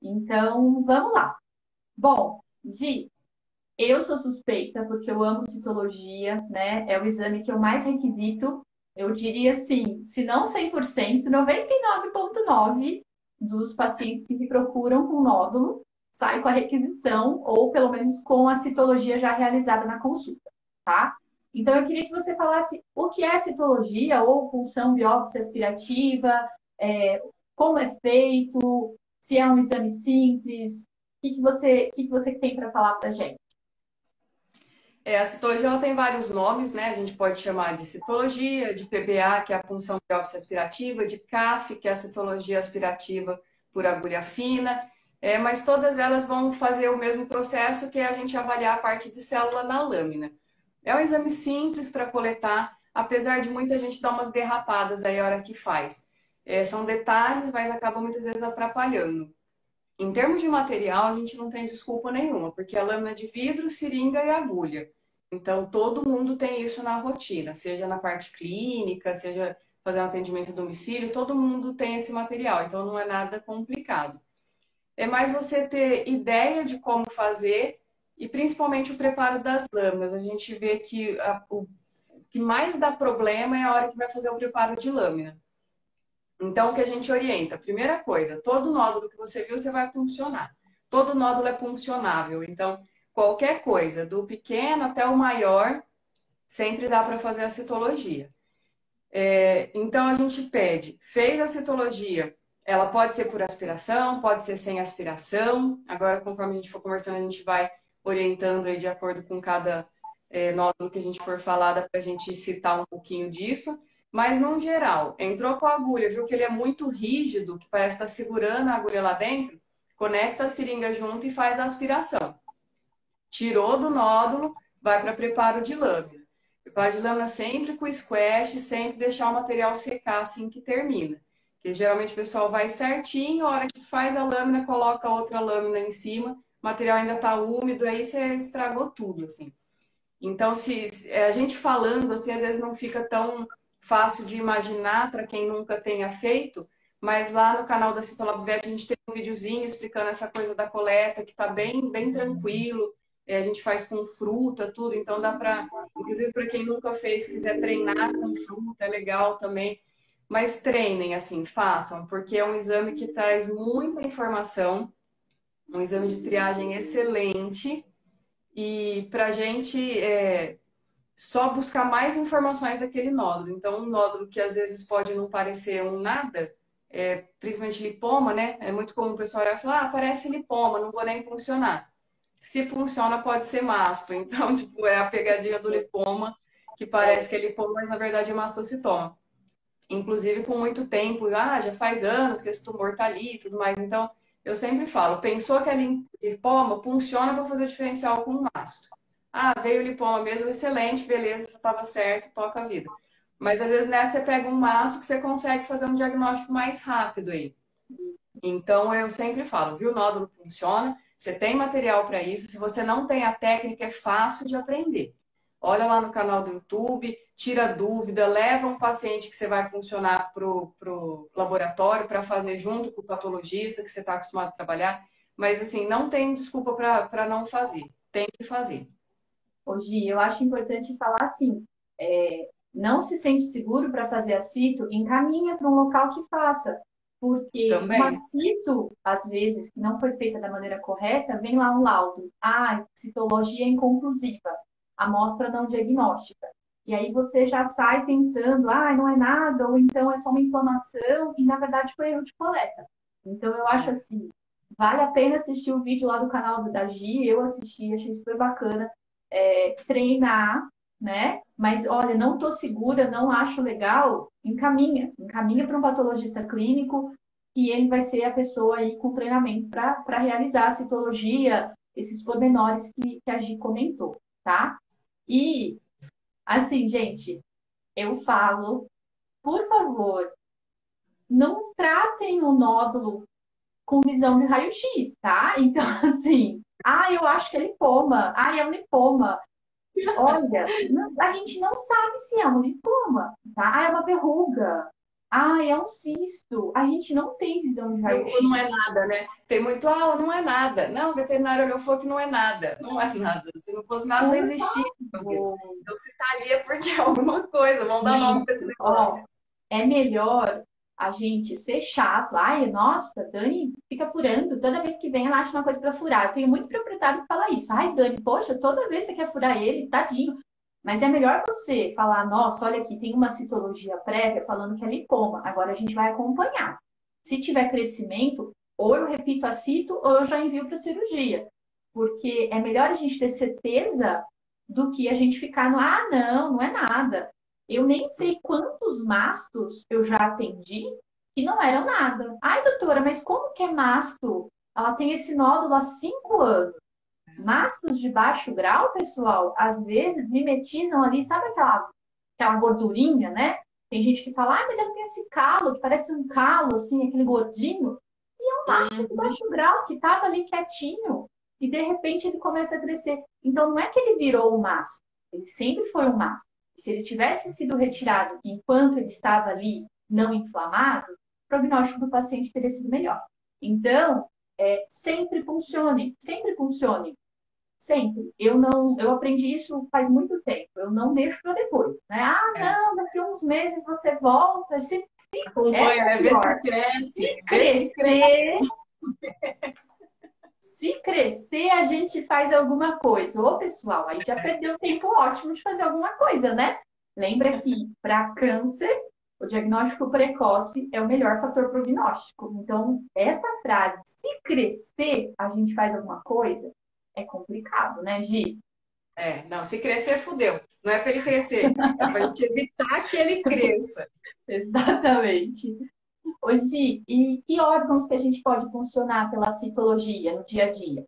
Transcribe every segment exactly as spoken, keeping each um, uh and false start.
Então, vamos lá. Bom, Gi, eu sou suspeita porque eu amo citologia, né? É o exame que eu mais requisito. Eu diria assim, se não cem por cento, noventa e nove vírgula nove dos pacientes que me procuram com nódulo saem com a requisição ou pelo menos com a citologia já realizada na consulta, tá? Então eu queria que você falasse o que é citologia ou punção biópsia aspirativa, é, como é feito, se é um exame simples, o que, que você, o que, que você tem para falar para gente? É, a citologia ela tem vários nomes, né? A gente pode chamar de citologia, de P B A, que é a punção biópsia aspirativa, de C A F, que é a citologia aspirativa por agulha fina, é, mas todas elas vão fazer o mesmo processo, que é a gente avaliar a parte de célula na lâmina. É um exame simples para coletar, apesar de muita gente dar umas derrapadas aí a hora que faz. É, são detalhes, mas acabam muitas vezes atrapalhando. Em termos de material, a gente não tem desculpa nenhuma, porque é lâmina de vidro, seringa e agulha. Então, todo mundo tem isso na rotina, seja na parte clínica, seja fazer um atendimento a domicílio, todo mundo tem esse material, então não é nada complicado. É mais você ter ideia de como fazer e principalmente o preparo das lâminas. A gente vê que a- o que mais dá problema é a hora que vai fazer o preparo de lâmina. Então, o que a gente orienta? Primeira coisa, todo nódulo que você viu, você vai funcionar. Todo nódulo é funcionável. Então, qualquer coisa, do pequeno até o maior, sempre dá para fazer a citologia. É, então, a gente pede, fez a citologia, ela pode ser por aspiração, pode ser sem aspiração. Agora, conforme a gente for conversando, a gente vai orientando aí de acordo com cada é, nódulo que a gente for falar, dá para a gente citar um pouquinho disso. Mas, no geral, entrou com a agulha, viu que ele é muito rígido, que parece estar segurando a agulha lá dentro, conecta a seringa junto e faz a aspiração. Tirou do nódulo, vai para preparo de lâmina. Preparo de lâmina sempre com squash, sempre deixar o material secar assim que termina. Porque geralmente o pessoal vai certinho, a hora que faz a lâmina, coloca outra lâmina em cima, o material ainda está úmido, aí você estragou tudo, assim. Então, se, se a gente falando, assim, às vezes não fica tão fácil de imaginar para quem nunca tenha feito, mas lá no canal da Citalabvet a gente tem um videozinho explicando essa coisa da coleta, que está bem, bem tranquilo. É, a gente faz com fruta, tudo, então dá para, inclusive para quem nunca fez, quiser treinar com fruta, é legal também. Mas treinem, assim, façam, porque é um exame que traz muita informação, um exame de triagem excelente. E para a gente é, só buscar mais informações daquele nódulo. Então, um nódulo que às vezes pode não parecer um nada, é, principalmente lipoma, né? É muito comum o pessoal olhar e falar, ah, parece lipoma, não vou nem funcionar. Se funciona, pode ser masto. Então, tipo, é a pegadinha do lipoma, que parece que é lipoma, mas na verdade é mastocitoma. Inclusive com muito tempo, ah, já faz anos que esse tumor tá ali e tudo mais. Então, eu sempre falo, pensou que é lipoma, funciona para fazer o diferencial com o masto. Ah, veio lipoma mesmo, excelente, beleza, estava certo, toca a vida. Mas às vezes nessa você pega um masto que você consegue fazer um diagnóstico mais rápido aí. Então eu sempre falo, viu, o nódulo funciona, você tem material para isso, se você não tem a técnica, é fácil de aprender. Olha lá no canal do YouTube, tira dúvida, leva um paciente que você vai funcionar para o laboratório para fazer junto com o patologista que você está acostumado a trabalhar. Mas assim, não tem desculpa para não fazer. Tem que fazer. Hoje, eu acho importante falar assim, é, não se sente seguro para fazer a cito, encaminha para um local que faça, porque uma Também. cito, às vezes, que não foi feita da maneira correta, vem lá um laudo, ah, citologia inconclusiva, amostra não diagnóstica. E aí você já sai pensando, ah, não é nada, ou então é só uma inflamação, e na verdade foi erro de coleta. Então eu acho É. assim, vale a pena assistir o vídeo lá do canal da Gi, eu assisti, achei super bacana é, treinar, né? Mas olha, não estou segura, não acho legal, encaminha, encaminha para um patologista clínico, que ele vai ser a pessoa aí com treinamento para realizar a citologia, esses pormenores que, que a Gi comentou, tá? E assim, gente, eu falo, por favor, não tratem o nódulo com visão de raio-x, tá? Então, assim, ah, eu acho que é lipoma, ah, é um lipoma. Olha, não- a gente não sabe se é um lipoma, tá? Ah, é uma verruga. Ah, é um cisto. A gente não tem visão de Ou não é raio-x. nada, né? Tem muito, ah, não é nada. Não, o veterinário olhou e falou que não é nada. Não é nada. Se não fosse nada, não Por existia, meu Deus. favor. Então, se tá ali é porque é alguma coisa. Vamos dar nome para esse Gente, negócio. ó, é melhor a gente ser chato. Ai, nossa, Dani fica furando. Toda vez que vem, ela acha uma coisa para furar. Eu tenho muito proprietário que fala isso. Ai, Dani, poxa, toda vez você quer furar ele, tadinho. Mas é melhor você falar, nossa, olha aqui, tem uma citologia prévia falando que é lipoma. Agora a gente vai acompanhar. Se tiver crescimento, ou eu repito a cito, ou eu já envio para cirurgia. Porque é melhor a gente ter certeza do que a gente ficar no, ah, não, não é nada. Eu nem sei quantos mastos eu já atendi que não eram nada. Ai, doutora, mas como que é masto? Ela tem esse nódulo há cinco anos. Mastos de baixo grau, pessoal, às vezes mimetizam ali, sabe aquela, aquela gordurinha, né? Tem gente que fala, ah, mas ela tem esse calo, que parece um calo, assim, aquele gordinho. E é um masto de Uhum. baixo grau, que estava ali quietinho. E de repente ele começa a crescer. Então não é que ele virou um masto, ele sempre foi um masto. Se ele tivesse sido retirado enquanto ele estava ali não inflamado, o prognóstico do paciente teria sido melhor. Então, é, sempre funcione, sempre funcione. Sempre. Eu não, eu aprendi isso faz muito tempo. Eu não deixo para depois, né? Ah, É. não, daqui a uns meses você volta. Se, essa Acompanha, é a né? Vê se pior. cresce. Se Vê se cresce. crescer, se crescer, a gente faz alguma coisa. Ô, pessoal, aí já perdeu tempo ótimo de fazer alguma coisa, né? Lembra que para câncer, o diagnóstico precoce é o melhor fator prognóstico. Então, essa frase, se crescer, a gente faz alguma coisa, é complicado, né, Gi? É, não, se crescer, fudeu. Não é para ele crescer, é para a gente evitar que ele cresça. Exatamente. Hoje, e que órgãos que a gente pode funcionar pela citologia no dia a dia?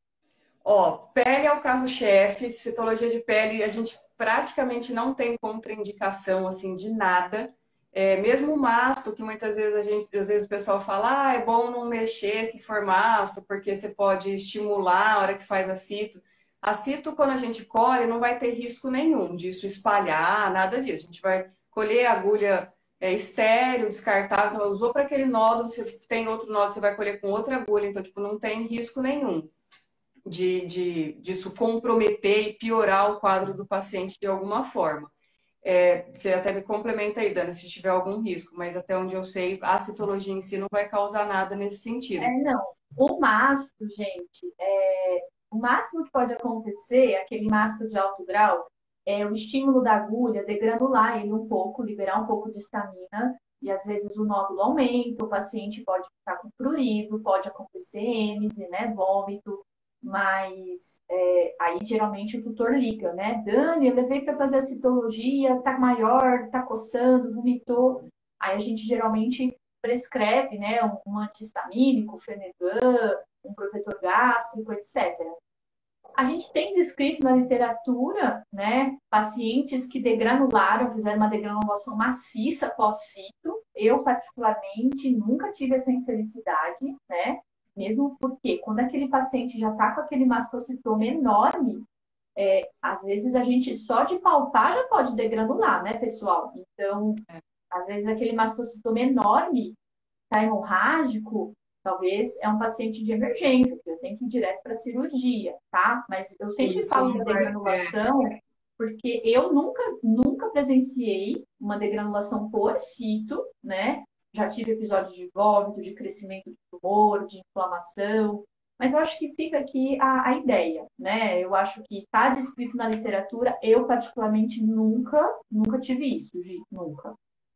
Ó, pele é o carro-chefe, citologia de pele, a gente praticamente não tem contraindicação assim de nada. É, mesmo o masto, que muitas vezes a gente, às vezes o pessoal fala, ah, é bom não mexer se for masto, porque você pode estimular a hora que faz a cito. A cito, quando a gente colhe, não vai ter risco nenhum disso espalhar, nada disso. A gente vai colher a agulha é, estéreo, descartável, então, usou para aquele nódulo, se tem outro nódulo, você vai colher com outra agulha, então, tipo, não tem risco nenhum de, de, disso comprometer e piorar o quadro do paciente de alguma forma. É, você até me complementa aí, Dani, se tiver algum risco, mas até onde eu sei, a citologia em si não vai causar nada nesse É, sentido. não. O masto, gente, é, o máximo que pode acontecer, aquele masto de alto grau, é o estímulo da agulha degranular ele um pouco, liberar um pouco de estamina, e às vezes o nódulo aumenta, o paciente pode ficar com prurido, pode acontecer êmese, né, vômito, mas é, aí geralmente o tutor liga, né? Dani, eu levei para fazer a citologia, tá maior, tá coçando, vomitou. Aí a gente geralmente prescreve, né, um, um anti-histamínico, Fenergan, um protetor gástrico, etcétera. A gente tem descrito na literatura, né, pacientes que degranularam, fizeram uma degranulação maciça pós-cito. Eu, particularmente, nunca tive essa infelicidade, né? Mesmo porque quando aquele paciente já está com aquele mastocitoma enorme, é, às vezes a gente só de palpar já pode degranular, né, pessoal? Então, às vezes aquele mastocitoma enorme está hemorrágico, talvez é um paciente de emergência, que eu tenho que ir direto para a cirurgia, tá? Mas eu sempre Isso, a falo gente da vai. É, degranulação porque eu nunca, nunca presenciei uma degranulação por cito, né? Já tive episódios de vômito, de crescimento de tumor, de inflamação, mas eu acho que fica aqui a, a ideia, né? Eu acho que está descrito na literatura, eu particularmente nunca, nunca tive isso, Gi, nunca.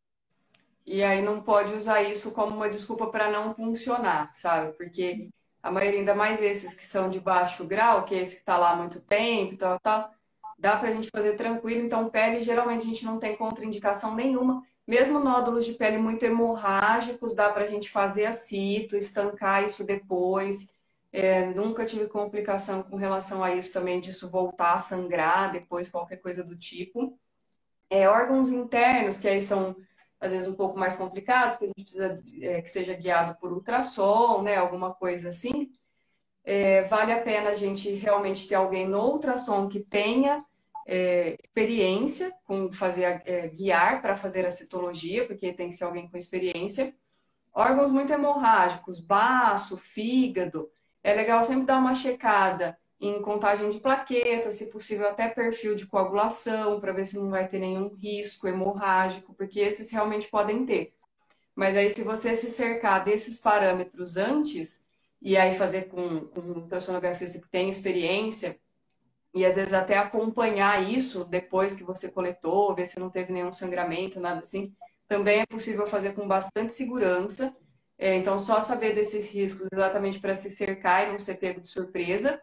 e aí não pode usar isso como uma desculpa para não funcionar, sabe? Porque a maioria, ainda mais esses que são de baixo grau, que é esse que está lá há muito tempo, tal, tal, dá para a gente fazer tranquilo. Então, pele, geralmente a gente não tem contraindicação nenhuma. Mesmo nódulos de pele muito hemorrágicos, dá para a gente fazer a cito, estancar isso depois. É, nunca tive complicação com relação a isso também, disso voltar a sangrar depois, qualquer coisa do tipo. É, órgãos internos, que aí são às vezes um pouco mais complicados, porque a gente precisa é, que seja guiado por ultrassom, né, alguma coisa assim. É, vale a pena a gente realmente ter alguém no ultrassom que tenha é, experiência com fazer, é, guiar para fazer a citologia, porque tem que ser alguém com experiência. Órgãos muito hemorrágicos, baço, fígado, é legal sempre dar uma checada em contagem de plaquetas, se possível até perfil de coagulação, para ver se não vai ter nenhum risco hemorrágico, porque esses realmente podem ter. Mas aí, se você se cercar desses parâmetros antes, e aí fazer com, com um ultrassonografista que tem experiência, e às vezes até acompanhar isso depois que você coletou, ver se não teve nenhum sangramento, nada assim, também é possível fazer com bastante segurança. É, então, só saber desses riscos exatamente para se cercar e não ser pego de surpresa.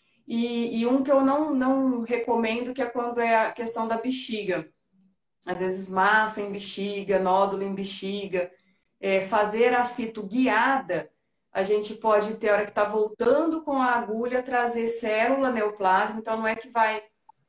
E, e um que eu não, não recomendo, que é quando é a questão da bexiga. Às vezes massa em bexiga, nódulo em bexiga. É, fazer a cito guiada, a gente pode ter, a hora que está voltando com a agulha, trazer célula neoplasma. Então, não é que vai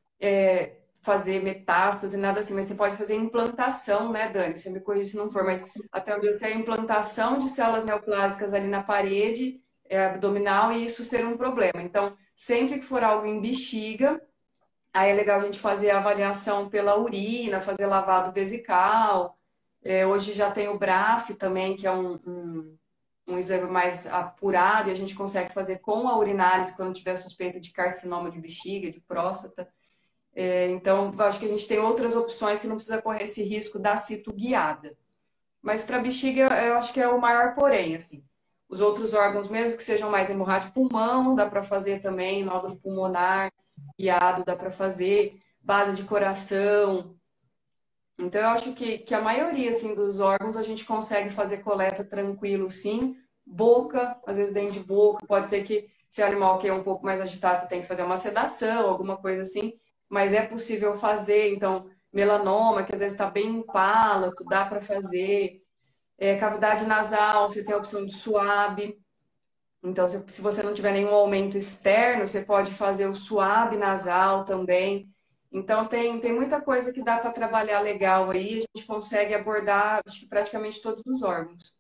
é, fazer metástase, nada assim, mas você pode fazer implantação, né, Dani? Você me corrige se não for, mas até onde eu sei, a implantação de células neoplásicas ali na parede é, abdominal e isso ser um problema. Então, sempre que for algo em bexiga, aí é legal a gente fazer a avaliação pela urina, fazer lavado vesical. É, hoje já tem o BRAF também, que é um, um, um exame mais apurado e a gente consegue fazer com a urinálise quando tiver suspeita de carcinoma de bexiga, de próstata. É, então, acho que a gente tem outras opções que não precisa correr esse risco da cito guiada. Mas para bexiga, eu acho que é o maior porém, assim. Os outros órgãos, mesmo que sejam mais hemorrágicos, pulmão dá para fazer também, nódulo pulmonar guiado dá para fazer, base de coração. Então, eu acho que, que a maioria, assim, dos órgãos a gente consegue fazer coleta tranquilo, sim. Boca, às vezes dentro de boca, pode ser que se o animal quer um pouco mais agitado, você tem que fazer uma sedação, alguma coisa assim, mas é possível fazer. Então, melanoma, que às vezes está bem no palato, dá para fazer. É, cavidade nasal, você tem a opção de suave. Então, se, se você não tiver nenhum aumento externo, você pode fazer o suave nasal também. Então, tem, tem muita coisa que dá para trabalhar legal aí. A gente consegue abordar, acho que praticamente todos os órgãos.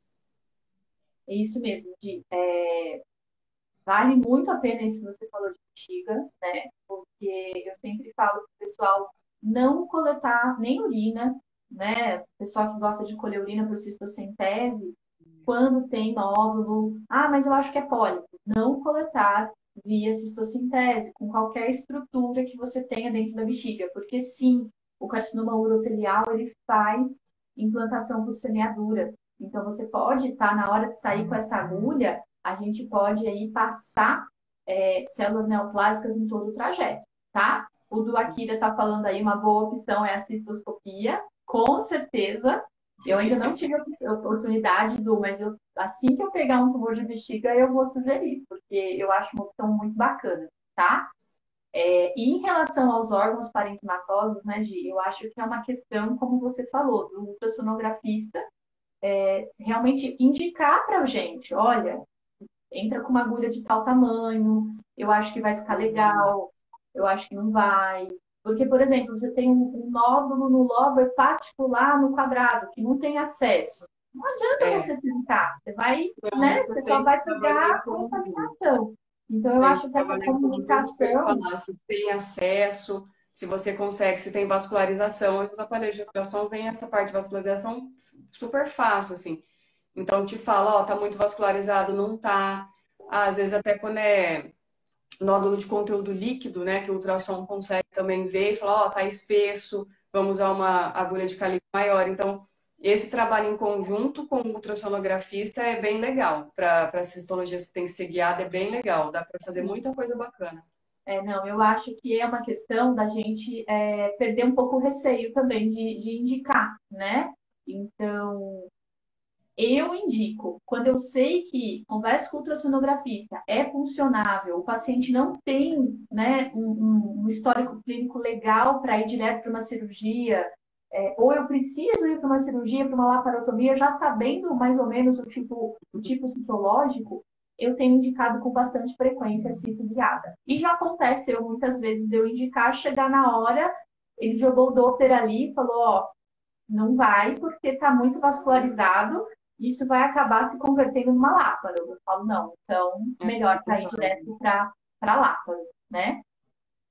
É isso mesmo, Di. É, vale muito a pena isso que você falou de bexiga, né? Porque eu sempre falo para o pessoal não coletar nem urina, né? O pessoal que gosta de colher urina por cistocentese, quando tem nódulo, ah, mas eu acho que é pólipo. Não coletar via cistocintese, com qualquer estrutura que você tenha dentro da bexiga, porque sim, o carcinoma urotelial, ele faz implantação por semeadura. Então, você pode estar, na hora de sair com essa agulha, a gente pode aí passar é, células neoplásicas em todo o trajeto, tá? O do Akira está falando aí, uma boa opção é a cistoscopia, com certeza. Eu ainda não tive a oportunidade, do, mas eu, assim que eu pegar um tumor de bexiga, eu vou sugerir, porque eu acho uma opção muito bacana, tá? É, e em relação aos órgãos parenquimatosos, né, Gi, eu acho que é uma questão, como você falou, do ultrassonografista é, realmente indicar para a gente, olha, entra com uma agulha de tal tamanho, eu acho que vai ficar Exato. legal, eu acho que não vai. Porque, por exemplo, você tem um, um nódulo no lobo hepático lá no quadrado, que não tem acesso. Não adianta É, você tentar, você vai, então né? você Você só tem que vai trabalhar em pegar a conjunto. contaminação. Então, eu Tem que acho que essa trabalhar em conjunto para ele comunicação falar se tem acesso, se você consegue, se tem vascularização. E os aparelhos de ultrassom vem essa parte de vascularização super fácil, assim. Então, te fala, ó, tá muito vascularizado, não tá. Ah, às vezes até quando é nódulo de conteúdo líquido, né, que o ultrassom consegue também ver e falar, ó, tá espesso, vamos usar uma agulha de calibre maior. Então, esse trabalho em conjunto com o ultrassonografista é bem legal. Para as citologias que tem que ser guiada, é bem legal. Dá para fazer muita coisa bacana. é, não, eu acho que é uma questão da gente é, perder um pouco o receio também de, de indicar, né? Então, eu indico, quando eu sei que conversa com o ultrassonografista é funcionável, o paciente não tem, né, um, um- um histórico clínico legal para ir direto para uma cirurgia, é, ou eu preciso ir para uma cirurgia, para uma laparotomia, já sabendo mais ou menos o tipo, o tipo citológico, eu tenho indicado com bastante frequência a cito guiada. E já aconteceu muitas vezes de eu indicar, chegar na hora, ele jogou o Doppler ali e falou, ó, não vai porque está muito vascularizado, isso vai acabar se convertendo numa lápara. Eu falo, não, então É melhor cair complicado. direto para para lápara, né?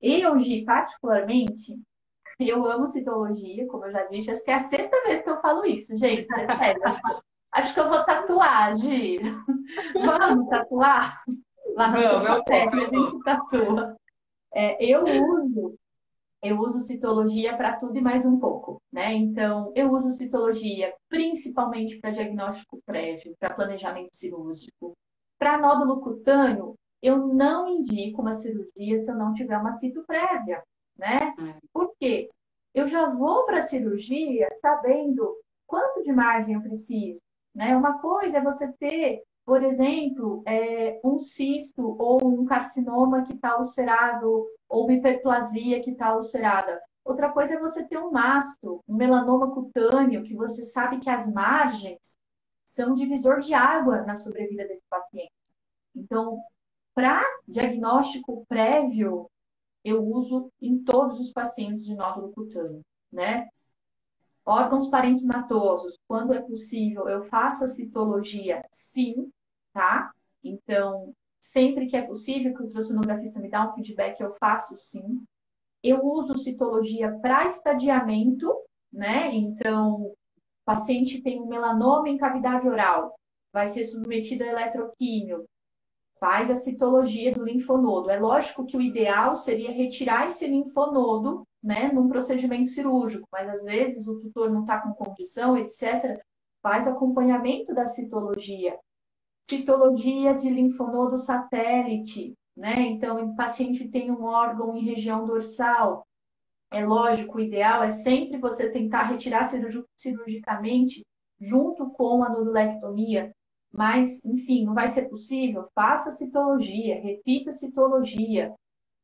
Eu, Gi, particularmente, eu amo citologia, como eu já disse, acho que é a sexta vez que eu falo isso, gente, é sério. Acho que eu vou tatuar, Gi. Vamos tatuar? Lá na Vamos, eu Tatuapé, topo, que a eu topo. gente tatua. É, eu uso, eu uso citologia para tudo e mais um pouco, né? Então, eu uso citologia principalmente para diagnóstico prévio, para planejamento cirúrgico. Para nódulo cutâneo, eu não indico uma cirurgia se eu não tiver uma cito prévia, né? Por quê? Eu já vou para a cirurgia sabendo quanto de margem eu preciso, né? Uma coisa é você ter, por exemplo, é, um cisto ou um carcinoma que está ulcerado ou uma hiperplasia que está ulcerada. Outra coisa é você ter um masto, um melanoma cutâneo, que você sabe que as margens são divisor de água na sobrevida desse paciente. Então, para diagnóstico prévio, eu uso em todos os pacientes de nódulo cutâneo, né? Órgãos parenquimatosos, quando é possível, eu faço a citologia, sim, tá? Então, sempre que é possível, que o ultrassonografista me dá um feedback, eu faço sim. Eu uso citologia para estadiamento, né? Então, o paciente tem um melanoma em cavidade oral, vai ser submetido a eletroquímio, faz a citologia do linfonodo. É lógico que o ideal seria retirar esse linfonodo, né, num procedimento cirúrgico, mas às vezes o tutor não está com condição, etcétera. Faz o acompanhamento da citologia. Citologia de linfonodo satélite, né? Então, o paciente tem um órgão em região dorsal. É lógico, o ideal é sempre você tentar retirar cirurgicamente junto com a nodulectomia, mas, enfim, não vai ser possível? Faça citologia, repita citologia.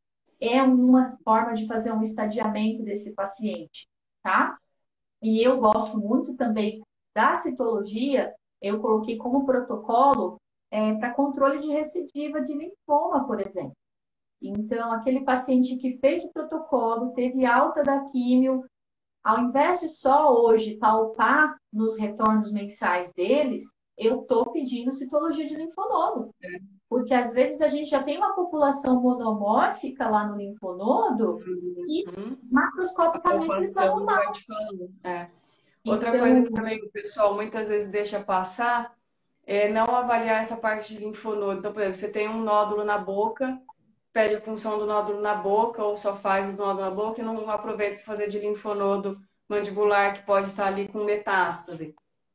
É uma forma de fazer um estadiamento desse paciente, tá? E eu gosto muito também da citologia, eu coloquei como protocolo é, para controle de recidiva de linfoma, por exemplo. Então, aquele paciente que fez o protocolo, teve alta da químio, ao invés de só hoje palpar nos retornos mensais deles, eu estou pedindo citologia de linfonodo. Porque às vezes a gente já tem uma população monomórfica lá no linfonodo e Uhum. A macroscopicamente eles vão palpação notar. vai te falando. É. Outra coisa que Então, também o pessoal muitas vezes deixa passar é não avaliar essa parte de linfonodo. Então, por exemplo, você tem um nódulo na boca, pede a punção do nódulo na boca, ou só faz o nódulo na boca e não aproveita para fazer de linfonodo mandibular, que pode estar ali com metástase.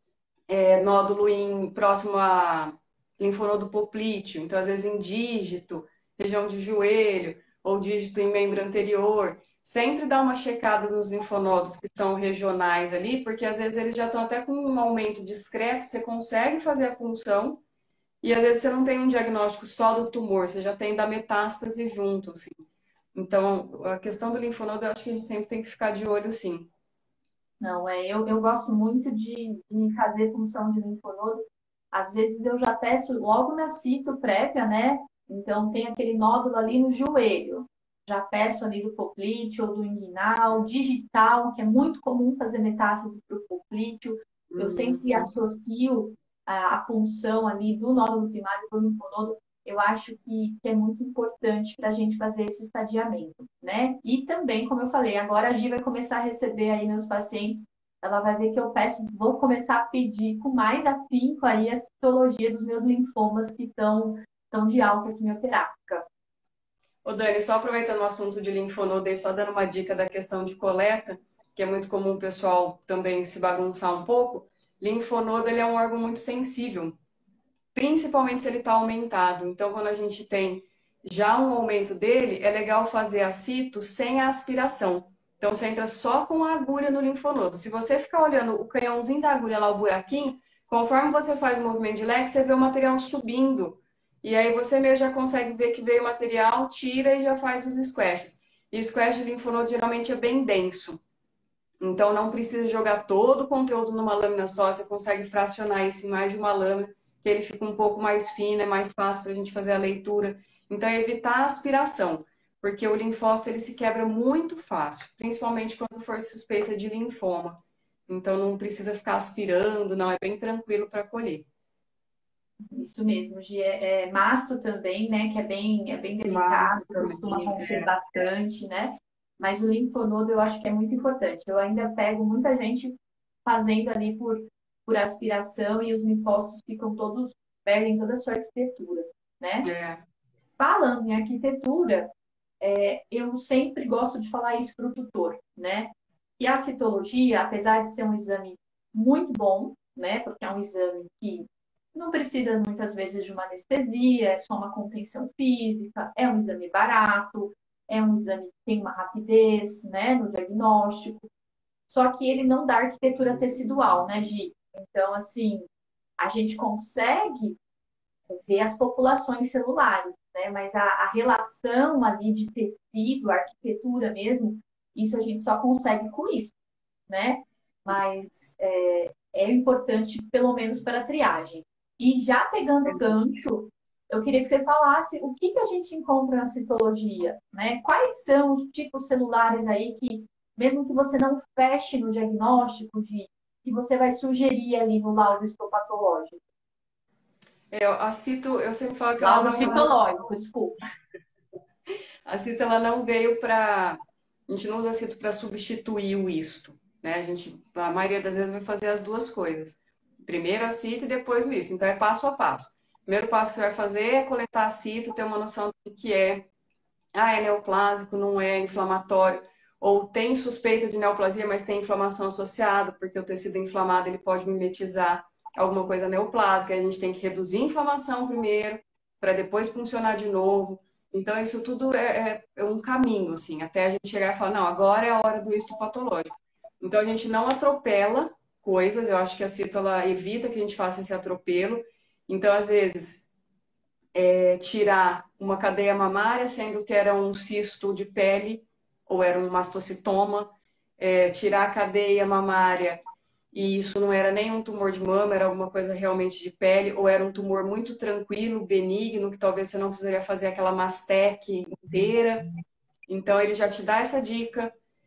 É, nódulo em, próximo a linfonodo poplíteo, então às vezes em dígito, região de joelho, ou dígito em membro anterior. Sempre dá uma checada nos linfonodos que são regionais ali, porque às vezes eles já estão até com um aumento discreto, você consegue fazer a punção, e às vezes você não tem um diagnóstico só do tumor, você já tem da metástase junto, assim. Então, a questão do linfonodo, eu acho que a gente sempre tem que ficar de olho, sim. não, é, eu, eu gosto muito de, de fazer função de linfonodo. Às vezes eu já peço logo na cito prévia, né? Então tem aquele nódulo ali no joelho. Já peço ali do poplíteo ou do inguinal, digital, que é muito comum fazer metástase para o poplíteo. Eu sempre Uhum. associo a, a punção ali do nódulo primário para o linfonodo. Eu acho que, que é muito importante para a gente fazer esse estadiamento, né? E também, como eu falei, agora a Gi vai começar a receber aí meus pacientes, ela vai ver que eu peço, vou começar a pedir com mais afinco aí a citologia dos meus linfomas que estão tão de alta quimioterápica. Ô Dani, só aproveitando o assunto de linfonodo, e só dando uma dica da questão de coleta, que é muito comum o pessoal também se bagunçar um pouco. Linfonodo, ele é um órgão muito sensível, principalmente se ele está aumentado. Então, quando a gente tem já um aumento dele, é legal fazer a cito sem a aspiração. Então, você entra só com a agulha no linfonodo. Se você ficar olhando o canhãozinho da agulha lá, o buraquinho, conforme você faz o movimento de leque, você vê o material subindo. E aí você mesmo já consegue ver que veio o material, tira e já faz os squashes. E squash de linfonodo geralmente é bem denso. Então, não precisa jogar todo o conteúdo numa lâmina só, você consegue fracionar isso em mais de uma lâmina, que ele fica um pouco mais fino, é mais fácil para a gente fazer a leitura. Então, é evitar a aspiração, porque o linfócito ele se quebra muito fácil, principalmente quando for suspeita de linfoma. Então, não precisa ficar aspirando, não, é bem tranquilo para colher. Isso mesmo, Gi, é, é masto também, né? Que é bem, é bem delicado, Mastro também. costuma romper É, bastante, né? Mas o linfonodo eu acho que é muito importante. Eu ainda pego muita gente fazendo ali por, por aspiração e os linfócitos ficam todos, perdem toda a sua arquitetura, né? é, Falando em arquitetura, eu sempre gosto de falar isso para o tutor, né? Que a citologia, apesar de ser um exame muito bom, né? Porque é um exame que não precisa muitas vezes de uma anestesia, é só uma contenção física, é um exame barato, é um exame que tem uma rapidez, né, no diagnóstico. Só que ele não dá arquitetura tecidual, né, Gi? Então, assim, a gente consegue ver as populações celulares, né? Mas a, a relação ali de tecido, arquitetura mesmo, isso a gente só consegue com isso, né? Mas é, é importante, pelo menos para a triagem. E já pegando o gancho, eu queria que você falasse o que, que a gente encontra na citologia, né? Quais são os tipos celulares aí que, mesmo que você não feche no diagnóstico, de, que você vai sugerir ali no laudo histopatológico? é, a cito, eu sempre falo que ela Laudo não, citológico, desculpa. a cito ela não veio para, a gente não usa a cito para substituir o isto, né? A gente, a maioria das vezes vai fazer as duas coisas. Primeiro a cito e depois o isto. Então é passo a passo. O primeiro passo que você vai fazer é coletar a cito, ter uma noção do que é. Ah, é neoplásico, não é inflamatório. Ou tem suspeita de neoplasia, mas tem inflamação associada, porque o tecido inflamado ele pode mimetizar alguma coisa neoplásica. A gente tem que reduzir a inflamação primeiro, para depois funcionar de novo. Então, isso tudo é, é- é um caminho, assim, até a gente chegar e falar, não, agora é a hora do histopatológico. Então, a gente não atropela coisas, eu acho que a cito, ela evita que a gente faça esse atropelo. Então, às vezes, é, tirar uma cadeia mamária, sendo que era um cisto de pele ou era um mastocitoma, é, tirar a cadeia mamária e isso não era nem um tumor de mama, era alguma coisa realmente de pele, ou era um tumor muito tranquilo, benigno, que talvez você não precisaria fazer aquela mastec inteira. Então, ele já te dá essa dica.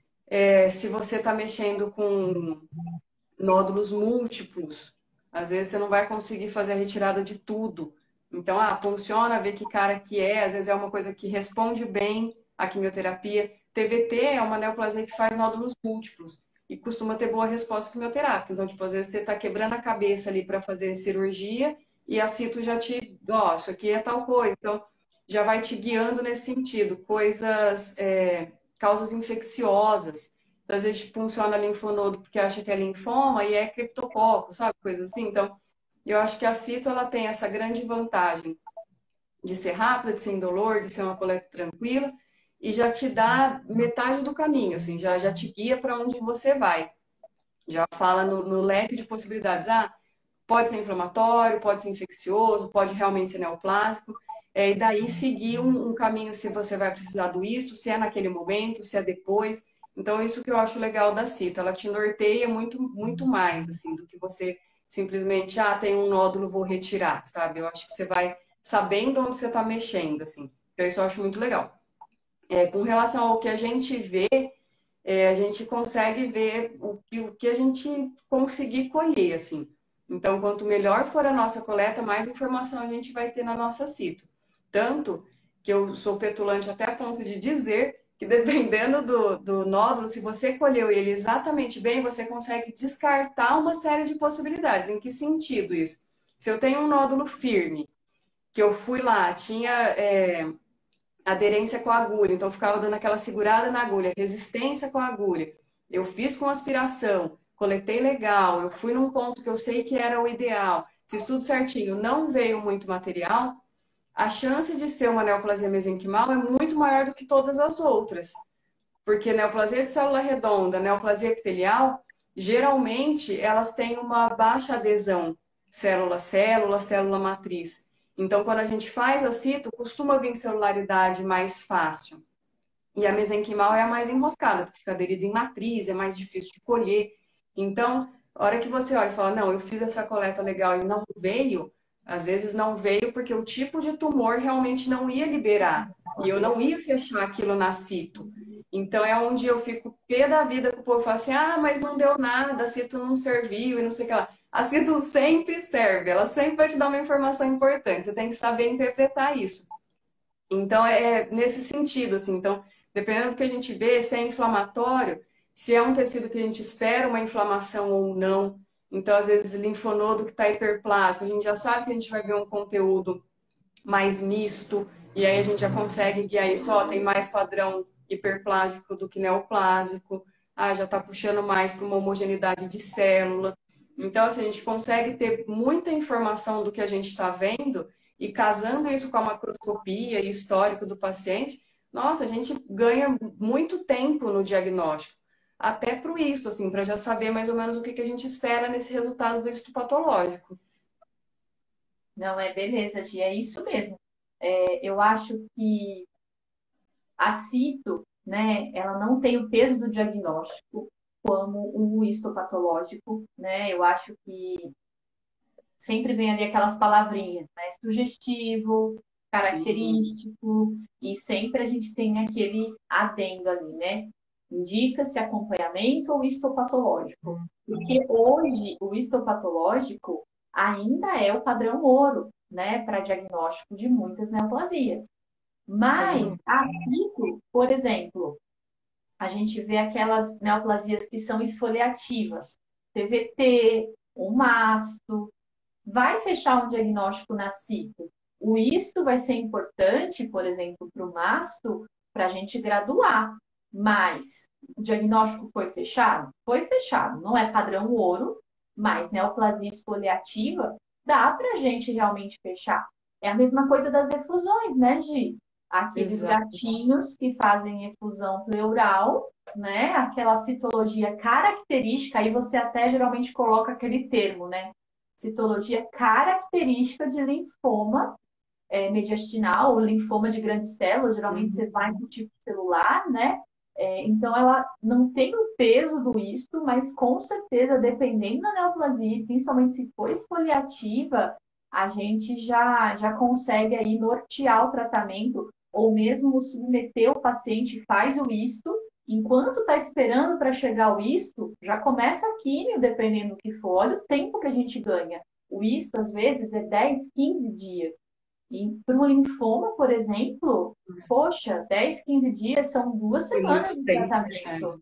É, se você está mexendo com nódulos múltiplos, às vezes você não vai conseguir fazer a retirada de tudo. Então, ah, funciona, ver que cara que é, às vezes é uma coisa que responde bem à quimioterapia. T V T é uma neoplasia que faz nódulos múltiplos e costuma ter boa resposta quimioterápica. Então, tipo, às vezes você está quebrando a cabeça ali para fazer cirurgia e a cito já te, ó, oh, isso aqui é tal coisa. Então, já vai te guiando nesse sentido. Coisas, é, causas infecciosas. Então, às vezes funciona linfonodo porque acha que é linfoma e é criptococo, sabe? Coisa assim. Então, eu acho que a cito ela tem essa grande vantagem de ser rápida, de ser indolor, de ser uma coleta tranquila e já te dá metade do caminho, assim, já, já te guia para onde você vai. Já fala no, no leque de possibilidades. Ah, pode ser inflamatório, pode ser infeccioso, pode realmente ser neoplásico. É, e daí seguir um, um caminho se você vai precisar do isto, se é naquele momento, se é depois. Então, isso que eu acho legal da cita, ela te norteia muito, muito mais, assim, do que você simplesmente, ah, tem um nódulo, vou retirar, sabe? Eu acho que você vai sabendo onde você está mexendo, assim. Então, isso eu acho muito legal. É, com relação ao que a gente vê, é, a gente consegue ver o que, o que a gente conseguir colher, assim. Então, quanto melhor for a nossa coleta, mais informação a gente vai ter na nossa cito. Tanto que eu sou petulante até a ponto de dizer que dependendo do, do nódulo, se você colheu ele exatamente bem, você consegue descartar uma série de possibilidades. Em que sentido isso? Se eu tenho um nódulo firme, que eu fui lá, tinha é, aderência com a agulha, então eu ficava dando aquela segurada na agulha, resistência com a agulha. Eu fiz com aspiração, coletei legal, eu fui num ponto que eu sei que era o ideal, fiz tudo certinho, não veio muito material, a chance de ser uma neoplasia mesenquimal é muito maior do que todas as outras. Porque neoplasia de célula redonda, neoplasia epitelial, geralmente elas têm uma baixa adesão célula-célula, célula-matriz. Então, quando a gente faz a cito, costuma vir celularidade mais fácil. E a mesenquimal é a mais enroscada, porque fica aderida em matriz, é mais difícil de colher. Então, a hora que você olha e fala, não, eu fiz essa coleta legal e não veio, às vezes não veio porque o tipo de tumor realmente não ia liberar. E eu não ia fechar aquilo na cito. Então, é onde eu fico pé da vida que o povo fala assim, ah, mas não deu nada, a cito não serviu e não sei o que lá. A cito sempre serve, ela sempre vai te dar uma informação importante, você tem que saber interpretar isso. Então, é é nesse sentido, assim. Então, dependendo do que a gente vê, se é inflamatório, se é um tecido que a gente espera uma inflamação ou não. Então, às vezes, linfonodo que está hiperplásico, a gente já sabe que a gente vai ver um conteúdo mais misto, e aí a gente já consegue guiar isso, ó, tem mais padrão hiperplásico do que neoplásico, ah, já está puxando mais para uma homogeneidade de célula. Então, assim, a gente consegue ter muita informação do que a gente está vendo e casando isso com a macroscopia e histórico do paciente, nossa, a gente ganha muito tempo no diagnóstico. Até para o histo, assim, para já saber mais ou menos o que que a gente espera nesse resultado do histo patológico. Não, é beleza, Gi, é isso mesmo. É, eu acho que a cito, né, ela não tem o peso do diagnóstico como o histopatológico, né? Eu acho que sempre vem ali aquelas palavrinhas, né? Sugestivo, Sim, característico, e sempre a gente tem aquele adendo ali, né? Indica-se acompanhamento ou histopatológico. Porque hoje o histopatológico ainda é o padrão ouro, né, para diagnóstico de muitas neoplasias. sem Mas dúvida. a cito, por exemplo, a gente vê aquelas neoplasias que são esfoliativas, T V T, um masto, vai fechar um diagnóstico na cito. O isto vai ser importante, por exemplo, para o masto, para a gente graduar. Mas o diagnóstico foi fechado? Foi fechado. Não é padrão ouro, mas neoplasia esfoliativa dá para a gente realmente fechar. É a mesma coisa das efusões, né, Gi? Aqueles Exato. gatinhos que fazem efusão pleural, né? Aquela citologia característica, aí você até geralmente coloca aquele termo, né? Citologia característica de linfoma é, mediastinal, ou linfoma de grandes células, geralmente você vai Uhum. com tipo celular, né? É, então, ela não tem o peso do isto, mas com certeza, dependendo da neoplasia, principalmente se for esfoliativa, a gente já, já consegue aí nortear o tratamento, ou mesmo submeter o paciente, faz o isto, enquanto está esperando para chegar o isto, já começa a químio, dependendo do que for. Olha o tempo que a gente ganha. O isto, às vezes, é dez, quinze dias. E para um linfoma, por exemplo, poxa, dez, quinze dias são duas É semanas muito de tempo. É. tratamento.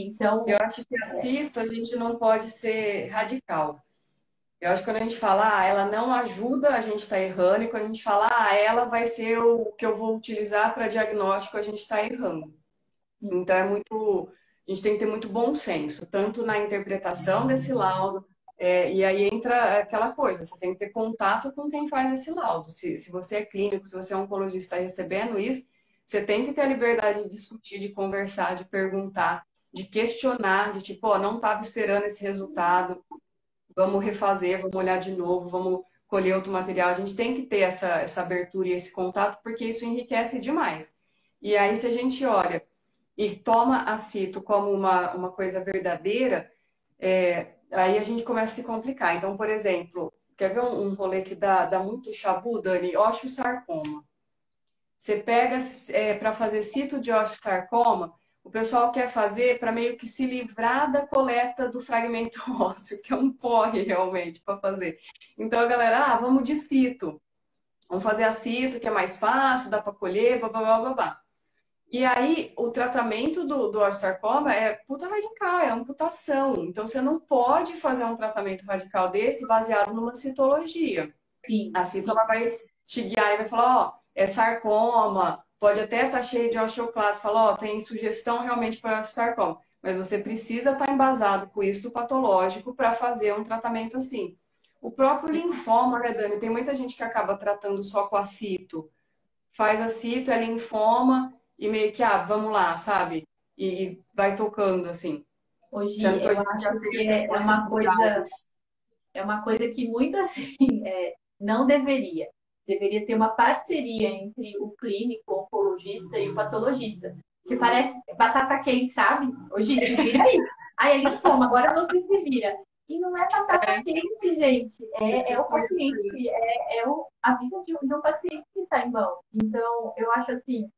Eu Então, acho que a cito a gente não pode ser radical. Eu acho que quando a gente fala, ah, ela não ajuda, a gente está errando, e quando a gente fala, ah, ela vai ser o que eu vou utilizar para diagnóstico, a gente está errando. Então é muito, a gente tem que ter muito bom senso, tanto na interpretação desse laudo, é, e aí entra aquela coisa, você tem que ter contato com quem faz esse laudo. Se, se você é clínico, se você é oncologista e está recebendo isso, você tem que ter a liberdade de discutir, de conversar, de perguntar, de questionar, de tipo, ó, não estava esperando esse resultado, vamos refazer, vamos olhar de novo, vamos colher outro material. A gente tem que ter essa, essa abertura e esse contato, porque isso enriquece demais. E aí, se a gente olha e toma a cito como uma, uma coisa verdadeira, é, aí a gente começa a se complicar. Então, por exemplo, quer ver um, um rolê que dá, dá muito chabu, Dani? Osteosarcoma. Você pega é, para fazer cito de osteosarcoma, o pessoal quer fazer para meio que se livrar da coleta do fragmento ósseo, que é um porre realmente para fazer. Então a galera, ah, vamos de cito. Vamos fazer a cito, que é mais fácil, dá para colher, blá, blá, blá, blá, blá. E aí, o tratamento do, do osteosarcoma é puta radical, é amputação. Então, você não pode fazer um tratamento radical desse baseado numa citologia. sim, A cito, sim. ela vai te guiar e vai falar, ó, é sarcoma, pode até estar cheio de osteoclasto, fala, ó, tem sugestão realmente para sarcoma, mas você precisa estar embasado com isso patológico para fazer um tratamento assim. O próprio linfoma, né, Dani? Tem muita gente que acaba tratando só com a cito, faz a cito, é linfoma, e meio que, ah, vamos lá, sabe? E, e vai tocando, assim. Hoje Sendo que eu hoje a gente já acho tem que essas é, é uma coisa, possibilidades. é uma coisa que muito assim é, não deveria. Deveria ter uma parceria entre o clínico, o oncologista e o patologista. Que parece batata quente, sabe? Hoje se vira aí. Aí é linfoma, agora você se vira. E não é batata quente, gente. É É, é o tipo isso paciente, mesmo. é, é o, a vida de, um de um paciente que está em mão. Então, eu acho assim,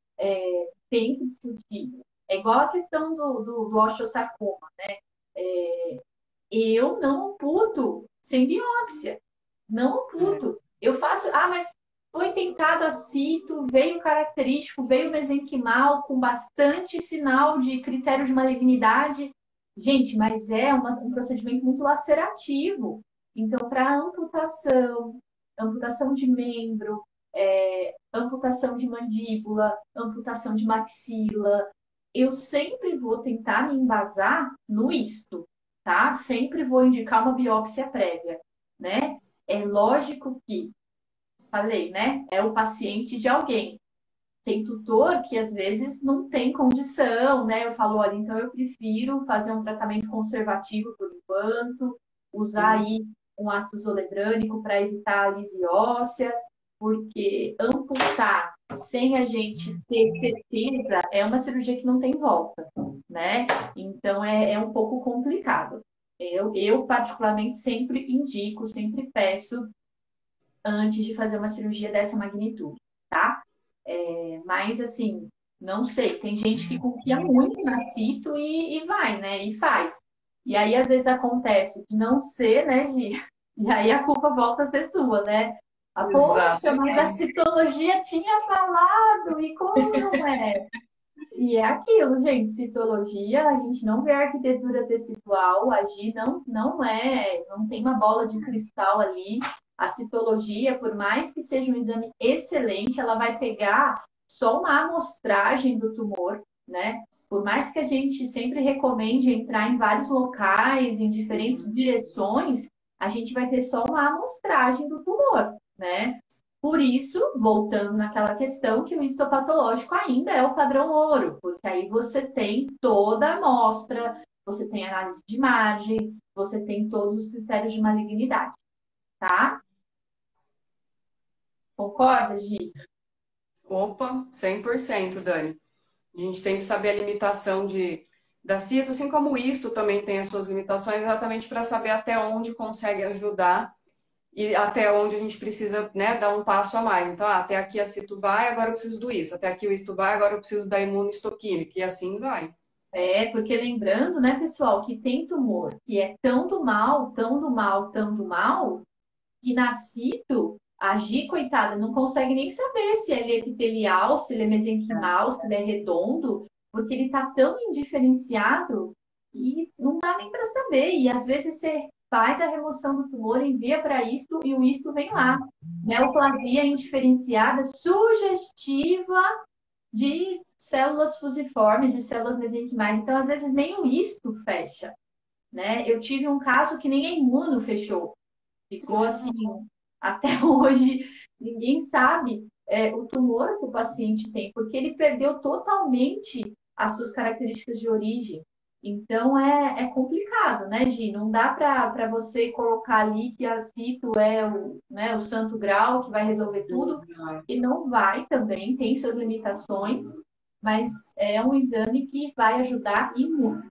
tem que discutir. É igual a questão do, do, do osteosarcoma, né? Eu não amputo sem biópsia. Não É. amputo. Eu faço. Ah, mas foi tentado a cito, veio característico, veio mesenquimal, com bastante sinal de critério de malignidade. Gente, mas é uma- um procedimento muito lacerativo. Então, para amputação, amputação de membro, é, amputação de mandíbula, amputação de maxila, eu sempre vou tentar me embasar no isto, tá? Sempre vou indicar uma biópsia prévia, né? É lógico que, falei, né? É o paciente de alguém. Tem tutor que às vezes não tem condição, né? Eu falo, olha, então eu prefiro fazer um tratamento conservativo por enquanto, usar Sim. aí um ácido zoledrânico para evitar a lise óssea, porque amputar sem a gente ter certeza é uma cirurgia que não tem volta, né? Então é, é um pouco complicado. Eu, eu, particularmente, sempre indico, sempre peço antes de fazer uma cirurgia dessa magnitude, tá? É, mas, assim, não sei. Tem gente que confia muito na Cito e, e vai, né? E faz. E aí, às vezes, acontece de não ser, né, Gi? E aí a culpa volta a ser sua, né? Ah, poxa, mas a Exatamente. citologia tinha falado, e como não é? E é aquilo, gente, citologia, a gente não vê a arquitetura tecidual, agir não, não é, não tem uma bola de cristal ali. A citologia, por mais que seja um exame excelente, ela vai pegar só uma amostragem do tumor, né? Por mais que a gente sempre recomende entrar em vários locais, em diferentes Uhum. direções, a gente vai ter só uma amostragem do tumor, né? Por isso, voltando naquela questão que o histopatológico ainda é o padrão ouro, porque aí você tem toda a amostra, você tem análise de margem, você tem todos os critérios de malignidade, tá? Concorda, Gi? Opa, cem por cento, Dani. A gente tem que saber a limitação de, da CIS, assim como o ISTO também tem as suas limitações, exatamente para saber até onde consegue ajudar e até onde a gente precisa, né, dar um passo a mais. Então, ah, até aqui a cito vai, agora eu preciso do ISTO. Até aqui o ISTO vai, agora eu preciso da imunohistoquímica. E assim vai. É, porque lembrando, né, pessoal, que tem tumor que é tão do mal, tão do mal, tão do mal, que na cito, a Gi, coitada, não consegue nem saber se ele é epitelial, se ele é mesenquimal, se ele é redondo, porque ele está tão indiferenciado que não dá nem para saber. E às vezes você faz a remoção do tumor, envia para isto e o isto vem lá. Neoplasia indiferenciada sugestiva de células fusiformes, de células mesenquimais. Então, às vezes, nem o isto fecha, né? Eu tive um caso que nem a imuno fechou. Ficou assim, até hoje, ninguém sabe é, o tumor que o paciente tem, porque ele perdeu totalmente as suas características de origem. Então é, é complicado, né, Gi? Não dá para você colocar ali que a cito é o, né, o santo grau que vai resolver tudo, e Exato. não vai também, tem suas limitações, mas é um exame que vai ajudar e muito.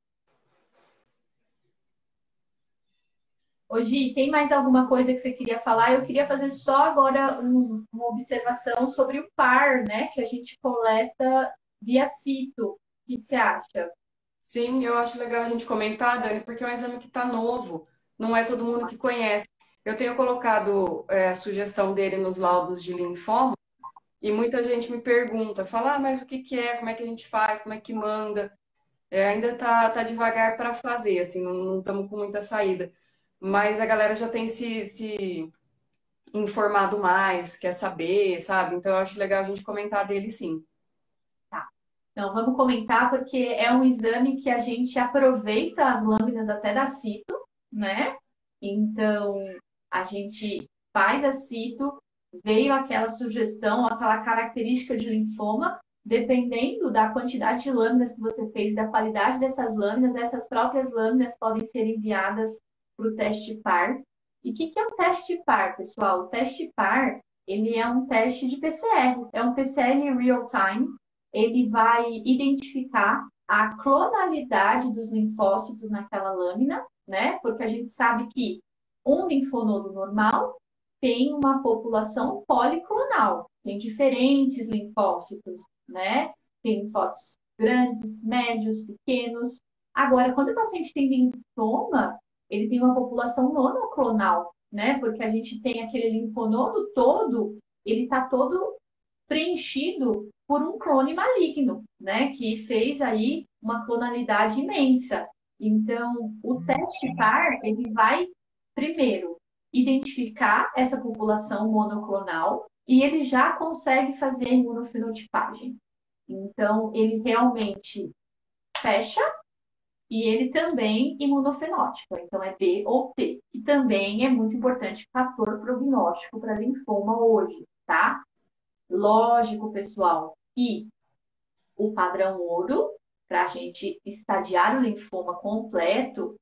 Ô, Gi, tem mais alguma coisa que você queria falar? Eu queria fazer só agora um- uma observação sobre o par, né? Que a gente coleta via cito. O que você acha? Sim, eu acho legal a gente comentar, Dani, porque é um exame que está novo, não é todo mundo que conhece. Eu tenho colocado é, a sugestão dele nos laudos de linfoma e muita gente me pergunta, fala, ah, mas o que que é, como é que a gente faz, como é que manda? É, ainda tá, tá devagar para fazer, assim, não estamos com muita saída. Mas a galera já tem se, se informado mais, quer saber, sabe? Então eu acho legal a gente comentar dele sim. Tá. Então, vamos comentar, porque é um exame que a gente aproveita as lâminas até da cito, né? Então, a gente faz a cito, veio aquela sugestão, aquela característica de linfoma, dependendo da quantidade de lâminas que você fez, da qualidade dessas lâminas, essas próprias lâminas podem ser enviadas para o teste par. E o que, que é o teste par, pessoal? O teste par, ele é um teste de P C R, é um P C R real time, ele vai identificar a clonalidade dos linfócitos naquela lâmina, né? Porque a gente sabe que um linfonodo normal tem uma população policlonal, tem diferentes linfócitos, né? Tem linfócitos grandes, médios, pequenos. Agora, quando o paciente tem linfoma, ele tem uma população monoclonal, né? Porque a gente tem aquele linfonodo todo, ele está todo preenchido por um clone maligno, né? Que fez aí uma clonalidade imensa. Então, o teste par, ele vai, primeiro, identificar essa população monoclonal e ele já consegue fazer a imunofenotipagem. Então, ele realmente fecha e ele também imunofenótipo. Então, é B ou T, que também é muito importante fator prognóstico para linfoma hoje, tá? Lógico, pessoal, que o padrão ouro, para a gente estadiar o linfoma completo,